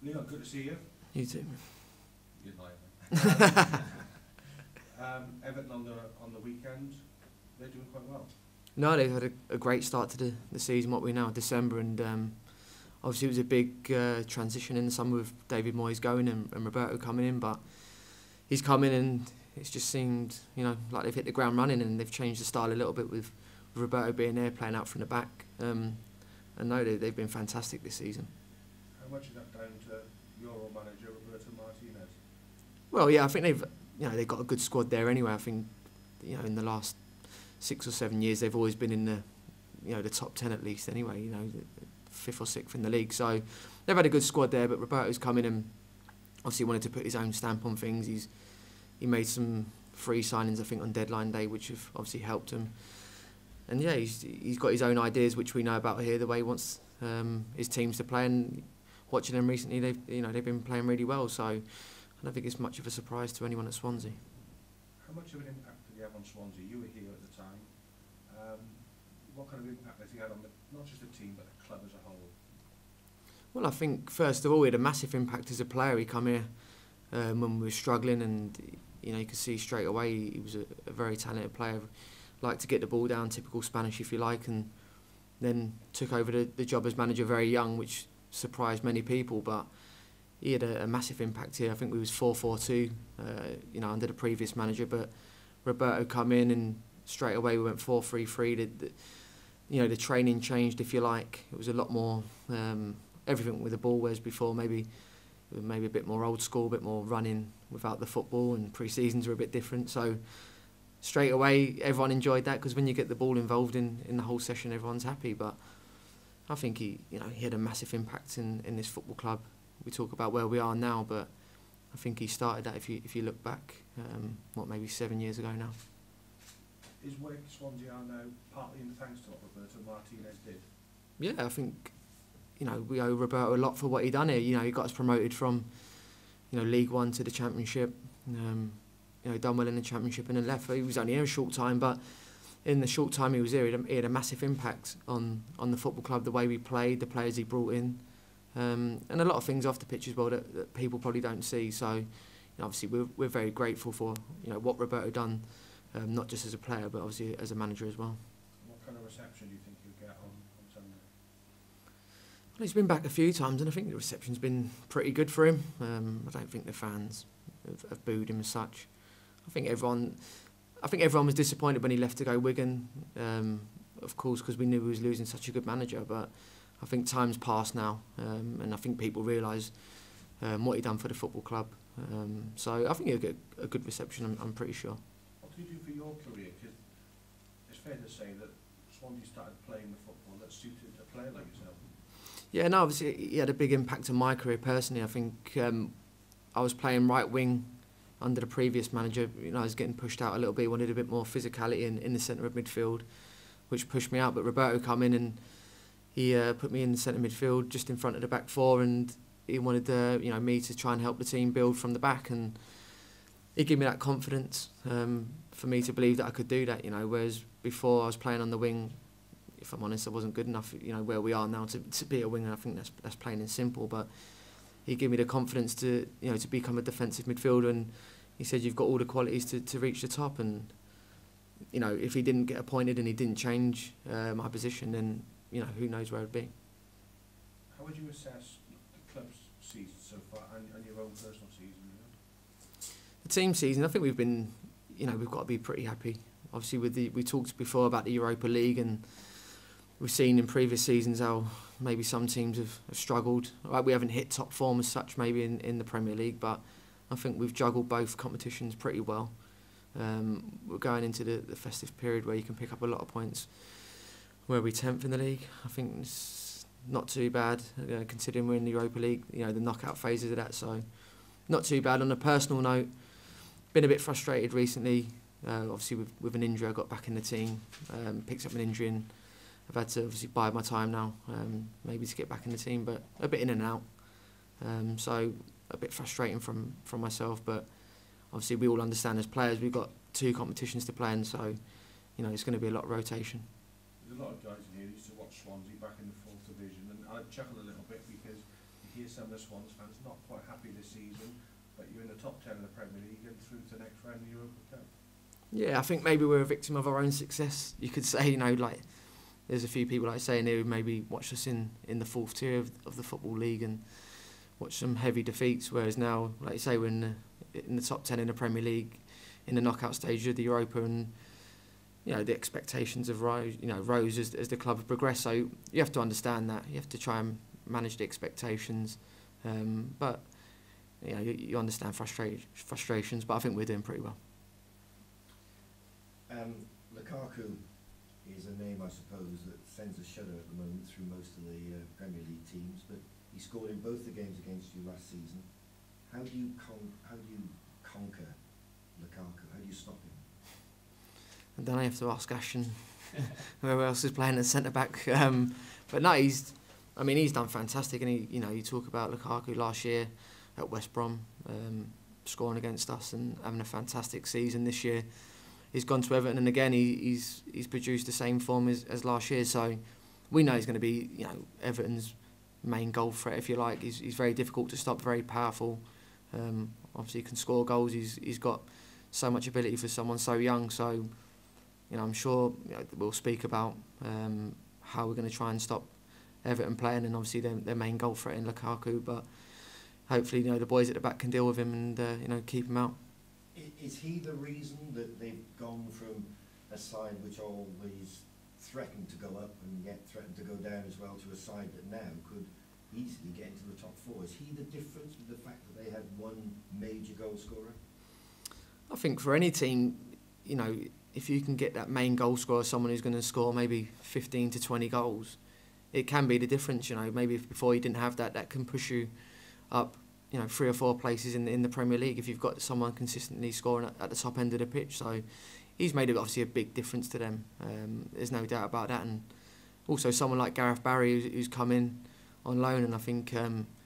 Leon, good to see you. You too. You're lying. Everton on the weekend, they're doing quite well. No, they've had a great start to the season, what we're now, December, and obviously it was a big transition in the summer with David Moyes going and Roberto coming in, but he's come in and it's just seemed, like they've hit the ground running and they've changed the style a little bit with Roberto being there, playing out from the back. And no, they've been fantastic this season. How much is that down to your old manager, Roberto Martinez? Well, yeah, I think they've got a good squad there anyway. I think, in the last 6 or 7 years they've always been in the top 10 at least anyway, 5th or 6th in the league. So they've had a good squad there, but Roberto's come in and obviously wanted to put his own stamp on things. He made some free signings, I think, on deadline day, which have obviously helped him. And yeah, he's got his own ideas, which we know about here, the way he wants his teams to play. And watching them recently, they've been playing really well. So I don't think it's much of a surprise to anyone at Swansea. How much of an impact did he have on Swansea? You were here at the time. What kind of impact has he had on not just the team but the club as a whole? Well, I think first of all, he had a massive impact as a player. He come here when we were struggling, and you could see straight away he was a very talented player. Liked to get the ball down, typical Spanish if you like, and then took over the job as manager very young, which surprised many people. But he had a massive impact here. I think we was 4-4-2, under the previous manager. But Roberto come in and straight away we went 4-3-3. The training changed, if you like. It was a lot more everything with the ball, whereas before maybe a bit more old school, a bit more running without the football, and pre-seasons were a bit different. So straight away everyone enjoyed that, because when you get the ball involved in the whole session, everyone's happy. But I think he had a massive impact in this football club. We talk about where we are now, but I think he started that, if you look back, maybe 7 years ago now. Is where Swansea are now partly in thanks to what Roberto Martinez did? Yeah, I think we owe Roberto a lot for what he done here. He got us promoted from League One to the Championship. Done well in the Championship and then left. He was only here a short time, but in the short time he was here, he had a massive impact on the football club, the way we played, the players he brought in, and a lot of things off the pitch as well that people probably don't see. So obviously we're very grateful for what Roberto done, not just as a player but obviously as a manager as well. What kind of reception do you think you'll get on Sunday? Well, he's been back a few times and I think the reception's been pretty good for him. I don't think the fans have booed him as such. I think everyone was disappointed when he left to go Wigan, of course, because we knew he was losing such a good manager. But I think time's passed now, and I think people realise what he done for the football club. So I think he'll get a good reception. I'm pretty sure. What did you do for your career? Because it's fair to say that Swansea started playing the football that suited a player like yourself. Yeah, no, obviously he had a big impact on my career personally. I think I was playing right wing under the previous manager. I was getting pushed out a little bit. He wanted a bit more physicality in the centre of midfield, which pushed me out. But Roberto come in and he put me in the centre midfield, just in front of the back four, and he wanted me to try and help the team build from the back, and he gave me that confidence for me to believe that I could do that. Whereas before I was playing on the wing, if I'm honest, I wasn't good enough. Where we are now to be a winger, I think that's plain and simple. But he gave me the confidence to to become a defensive midfielder, and he said you've got all the qualities to reach the top. And if he didn't get appointed and he didn't change my position, then who knows where I'd be. How would you assess the club's season so far and your own personal season? The team season, I think we've been, we've got to be pretty happy. Obviously, we talked before about the Europa League, and we've seen in previous seasons how maybe some teams have struggled. We haven't hit top form as such maybe in the Premier League, but I think we've juggled both competitions pretty well. We're going into the festive period where you can pick up a lot of points. Where we're 10th in the league, I think it's not too bad, considering we're in the Europa League, the knockout phases of that, so not too bad. On a personal note, been a bit frustrated recently, obviously with an injury. I got back in the team, picked up an injury, and I've had to obviously bide my time now, maybe to get back in the team, but a bit in and out. So a bit frustrating from myself, but obviously we all understand as players we've got 2 competitions to play in, so it's going to be a lot of rotation. There's a lot of guys in here who used to watch Swansea back in the 4th division, and I chuckle a little bit because you hear some of the Swans fans not quite happy this season, but you're in the top 10 in the Premier League and through to the next round of the Europa Cup. Yeah, I think maybe we're a victim of our own success. You could say, you know, like there's a few people like saying who maybe watched us in the fourth tier of the Football League and watched some heavy defeats, whereas now, like you say, we're in the top 10 in the Premier League, in the knockout stage of the Europa, and you know the expectations have rose as the club have progressed. So you have to understand that. You have to try and manage the expectations, but you know you understand frustrations. But I think we're doing pretty well. Lukaku is a name, I suppose, that sends a shudder at the moment through most of the Premier League teams. But he scored in both the games against you last season. How do you conquer Lukaku? How do you stop him? And then I have to ask Ash and whoever else is playing at centre back. But no, he's done fantastic. And you talk about Lukaku last year at West Brom, scoring against us and having a fantastic season. This year, he's gone to Everton, and again he's produced the same form as last year. So we know he's going to be Everton's main goal threat, if you like. He's very difficult to stop, very powerful. Obviously, he can score goals. He's got so much ability for someone so young. So I'm sure we'll speak about how we're going to try and stop Everton playing, and obviously their main goal threat in Lukaku. But hopefully, the boys at the back can deal with him and keep him out. Is he the reason that they've gone from a side which always threatened to go up and yet threatened to go down as well to a side that now could easily get into the top four? Is he the difference with the fact that they had one major goal scorer? I think for any team, if you can get that main goal scorer, someone who's going to score maybe 15 to 20 goals, it can be the difference. Maybe if before you didn't have that can push you up 3 or 4 places in the Premier League if you've got someone consistently scoring at the top end of the pitch. So he's made obviously a big difference to them. There's no doubt about that. And also someone like Gareth Barry who's come in on loan, and I think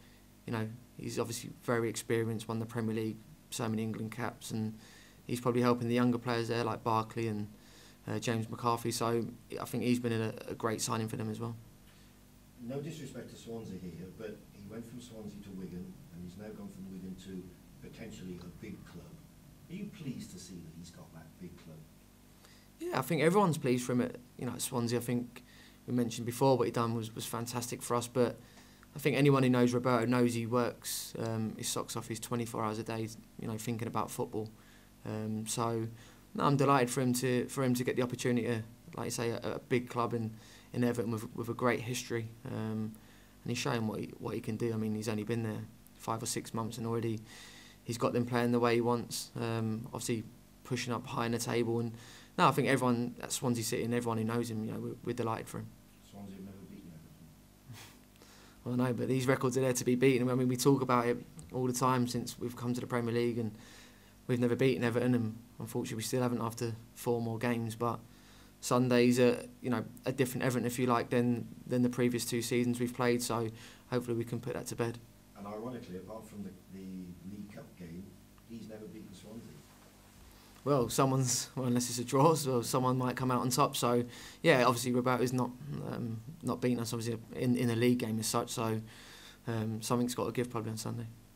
he's obviously very experienced, won the Premier League, so many England caps, and he's probably helping the younger players there like Barkley and James McCarthy. So I think he's been a great signing for them as well. No disrespect to Swansea here, but he went from Swansea to Wigan, and he's now gone from Wigan to potentially a big club. Are you pleased to see that he's got that big club? Yeah, I think everyone's pleased for him at Swansea. I think we mentioned before what he done was fantastic for us, but I think anyone who knows Roberto knows he works his socks off. He's 24 hours a day, thinking about football. So no, I'm delighted for him to get the opportunity to, like you say, a big club in Everton with a great history, and he's showing what he can do. I mean, he's only been there 5 or 6 months, and already he's got them playing the way he wants. Obviously, pushing up high in the table, and no, I think everyone at Swansea City and everyone who knows him, we're delighted for him. Swansea have never beaten Everton. Well, no, but these records are there to be beaten. I mean, we talk about it all the time since we've come to the Premier League, and we've never beaten Everton, and unfortunately we still haven't after 4 more games. But Sunday's a different Everton, if you like, than the previous 2 seasons we've played. So hopefully we can put that to bed. And ironically, apart from the League Cup game, he's never beaten Swansea. Well, unless it's a draw, so someone might come out on top. So yeah, obviously Roberto's not beaten us obviously in a league game as such. So something's got to give probably on Sunday.